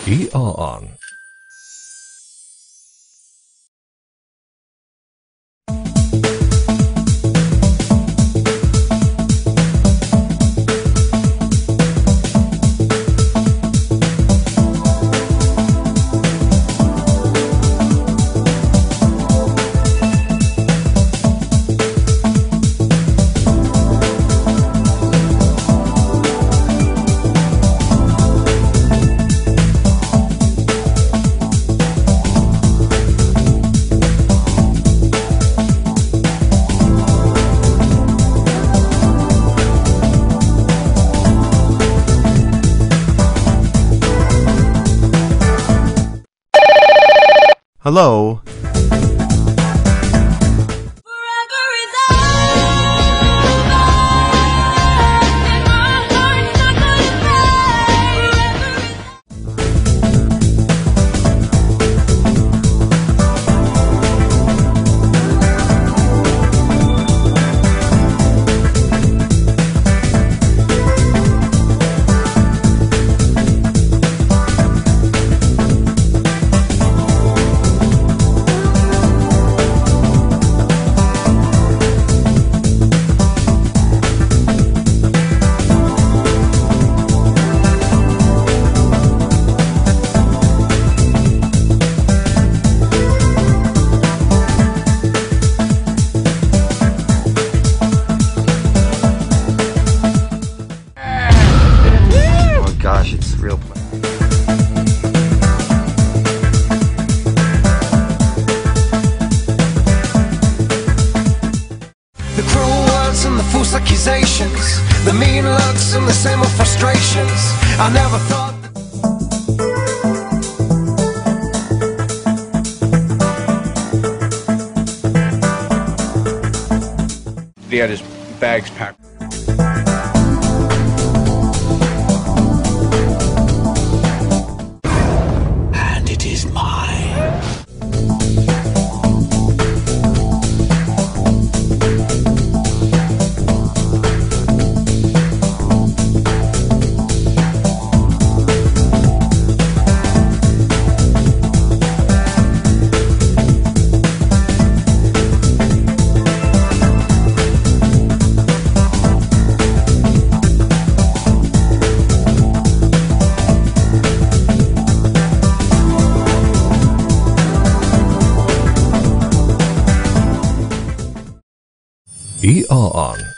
Eonon. Hello? Gosh, it's real. The cruel words and the false accusations, the mean looks and the same old frustrations. I never thought He had his bags packed. and it is mine. Eonon.